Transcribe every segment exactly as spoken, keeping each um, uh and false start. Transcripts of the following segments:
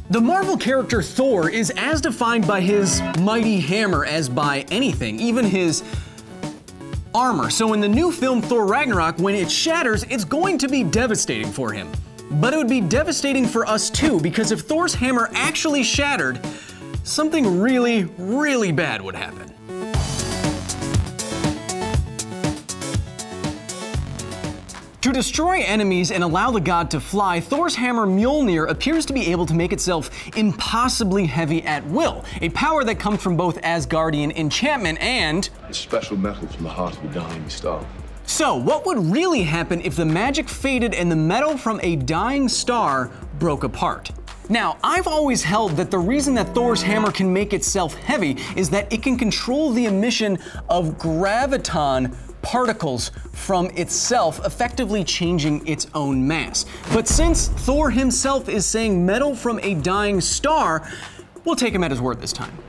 The Marvel character Thor is as defined by his mighty hammer as by anything, even his armor. So in the new film Thor Ragnarok, when it shatters, it's going to be devastating for him. But it would be devastating for us too, because if Thor's hammer actually shattered, something really, really bad would happen. To destroy enemies and allow the god to fly, Thor's hammer Mjolnir appears to be able to make itself impossibly heavy at will, a power that comes from both Asgardian enchantment and a special metal from the heart of a dying star. So, what would really happen if the magic faded and the metal from a dying star broke apart? Now, I've always held that the reason that Thor's hammer can make itself heavy is that it can control the emission of graviton particles from itself, effectively changing its own mass. But since Thor himself is saying metal from a dying star, we'll take him at his word this time.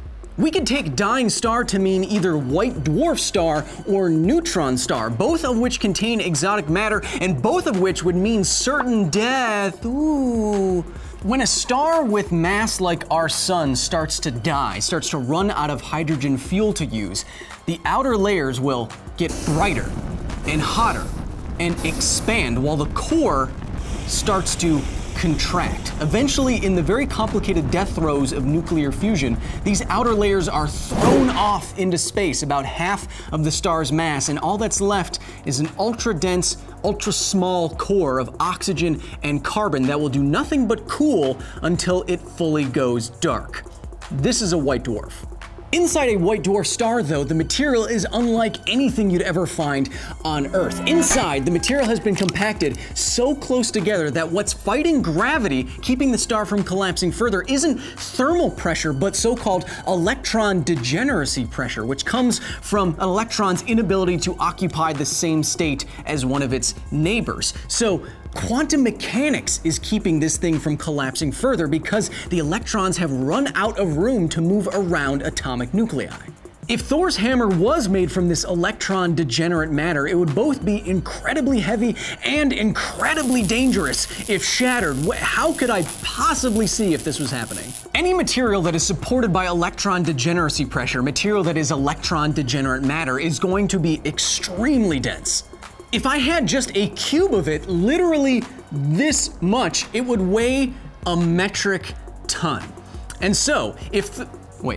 We could take dying star to mean either white dwarf star or neutron star, both of which contain exotic matter and both of which would mean certain death. Ooh. When a star with mass like our sun starts to die, starts to run out of hydrogen fuel to use, the outer layers will get brighter and hotter and expand while the core starts to contract. Eventually, in the very complicated death throes of nuclear fusion, these outer layers are thrown off into space, about half of the star's mass, and all that's left is an ultra-dense, ultra-small core of oxygen and carbon that will do nothing but cool until it fully goes dark. This is a white dwarf. Inside a white dwarf star, though, the material is unlike anything you'd ever find on Earth. Inside, the material has been compacted so close together that what's fighting gravity, keeping the star from collapsing further, isn't thermal pressure, but so-called electron degeneracy pressure, which comes from an electron's inability to occupy the same state as one of its neighbors. So, quantum mechanics is keeping this thing from collapsing further because the electrons have run out of room to move around atomic nuclei. If Thor's hammer was made from this electron degenerate matter, it would both be incredibly heavy and incredibly dangerous if shattered. How could I possibly see if this was happening? Any material that is supported by electron degeneracy pressure, material that is electron degenerate matter, is going to be extremely dense. If I had just a cube of it, literally this much, it would weigh a metric ton. And so, if the, wait,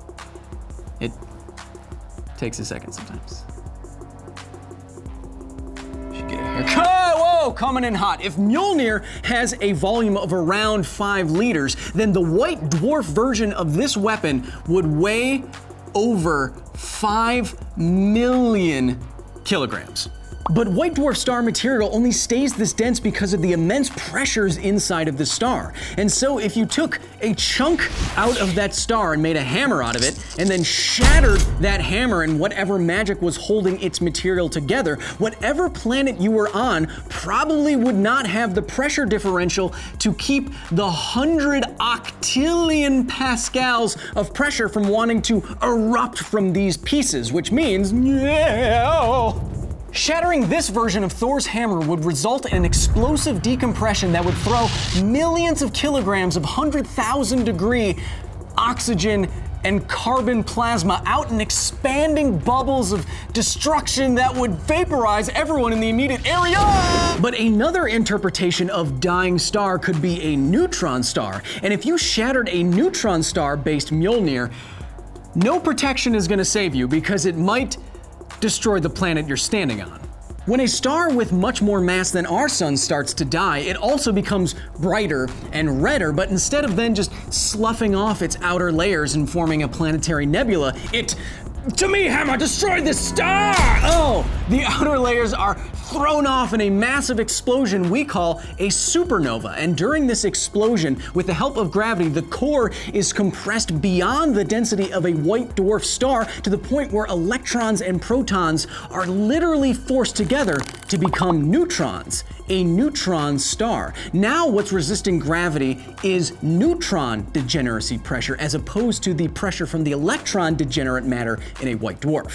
it takes a second sometimes. Should get a haircut. Whoa, coming in hot. If Mjolnir has a volume of around five liters, then the white dwarf version of this weapon would weigh over five million kilograms. But white dwarf star material only stays this dense because of the immense pressures inside of the star. And so if you took a chunk out of that star and made a hammer out of it, and then shattered that hammer and whatever magic was holding its material together, whatever planet you were on probably would not have the pressure differential to keep the hundred octillion pascals of pressure from wanting to erupt from these pieces, which means, yeah. Shattering this version of Thor's hammer would result in an explosive decompression that would throw millions of kilograms of one hundred thousand degree oxygen and carbon plasma out in expanding bubbles of destruction that would vaporize everyone in the immediate area. But another interpretation of dying star could be a neutron star. And if you shattered a neutron star-based Mjolnir, no protection is gonna save you because it might destroy the planet you're standing on. When a star with much more mass than our sun starts to die, it also becomes brighter and redder, but instead of then just sloughing off its outer layers and forming a planetary nebula, it, to me, hammer, destroy this star! Oh, the outer layers are thrown off in a massive explosion we call a supernova. And during this explosion, with the help of gravity, the core is compressed beyond the density of a white dwarf star to the point where electrons and protons are literally forced together to become neutrons, a neutron star. Now what's resisting gravity is neutron degeneracy pressure as opposed to the pressure from the electron degenerate matter in a white dwarf.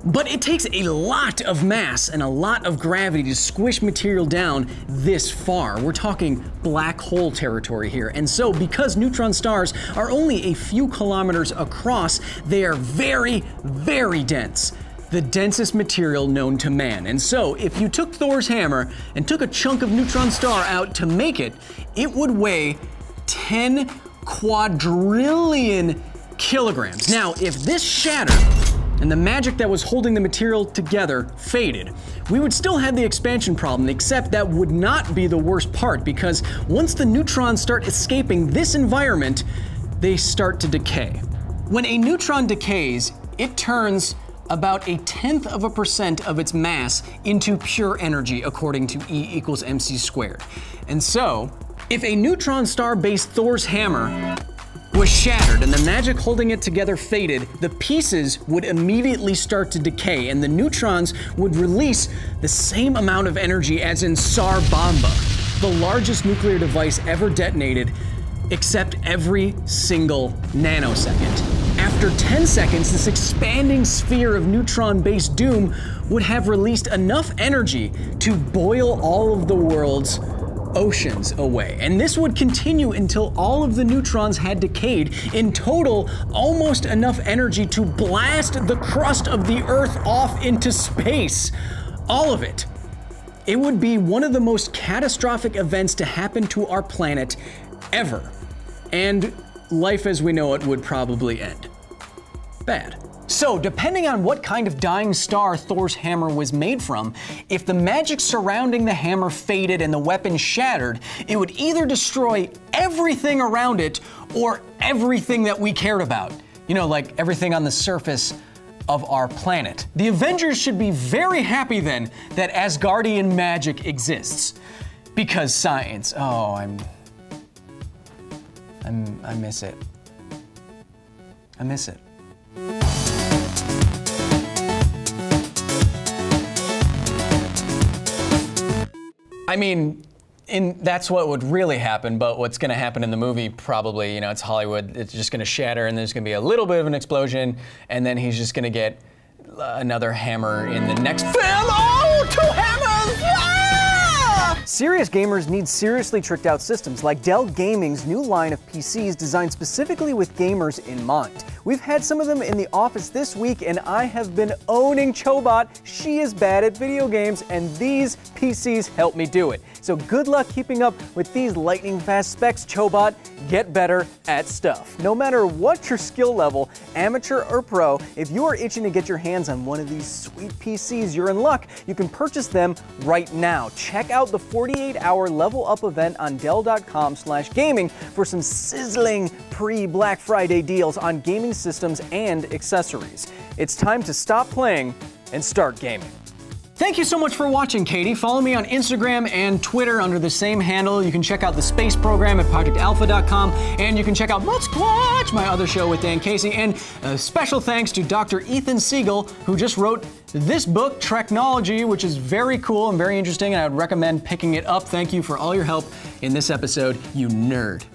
But it takes a lot of mass and a lot of gravity to squish material down this far. We're talking black hole territory here. And so because neutron stars are only a few kilometers across, they are very, very dense. The densest material known to man. And so if you took Thor's hammer and took a chunk of neutron star out to make it, it would weigh ten quadrillion kilograms. Now, if this shattered and the magic that was holding the material together faded, we would still have the expansion problem, except that would not be the worst part, because once the neutrons start escaping this environment, they start to decay. When a neutron decays, it turns about a tenth of a percent of its mass into pure energy, according to E equals mc squared. And so, if a neutron star-based Thor's hammer was shattered and the magic holding it together faded, the pieces would immediately start to decay and the neutrons would release the same amount of energy as in Tsar Bomba, the largest nuclear device ever detonated, except every single nanosecond. After ten seconds, this expanding sphere of neutron-based doom would have released enough energy to boil all of the world's oceans away. And this would continue until all of the neutrons had decayed. In total, almost enough energy to blast the crust of the Earth off into space. All of it. It would be one of the most catastrophic events to happen to our planet ever. And life as we know it would probably end. Bad. So, depending on what kind of dying star Thor's hammer was made from, if the magic surrounding the hammer faded and the weapon shattered, it would either destroy everything around it or everything that we cared about. You know, like everything on the surface of our planet. The Avengers should be very happy then that Asgardian magic exists. Because science, oh, I'm, I'm, I miss it. I miss it. I mean, in, that's what would really happen, but what's gonna happen in the movie probably, you know, it's Hollywood, it's just gonna shatter and there's gonna be a little bit of an explosion and then he's just gonna get uh, another hammer in the next film. Oh, two hammers! Yeah! Serious gamers need seriously tricked out systems like Dell Gaming's new line of P Cs designed specifically with gamers in mind. We've had some of them in the office this week and I have been owning Chobot. She is bad at video games and these P Cs help me do it. So good luck keeping up with these lightning fast specs, Chobot. Get better at stuff. No matter what your skill level, amateur or pro, if you are itching to get your hands on one of these sweet P Cs, you're in luck. You can purchase them right now. Check out the forty-eight hour level up event on Dell dot com slash gaming for some sizzling pre-Black Friday deals on gaming systems and accessories. It's time to stop playing and start gaming. Thank you so much for watching, Katie. Follow me on Instagram and Twitter under the same handle. You can check out the space program at project alpha dot com, and you can check out Let's Watch, my other show with Dan Casey. And a special thanks to Doctor Ethan Siegel, who just wrote this book, Treknology, which is very cool and very interesting, and I would recommend picking it up. Thank you for all your help in this episode, you nerd.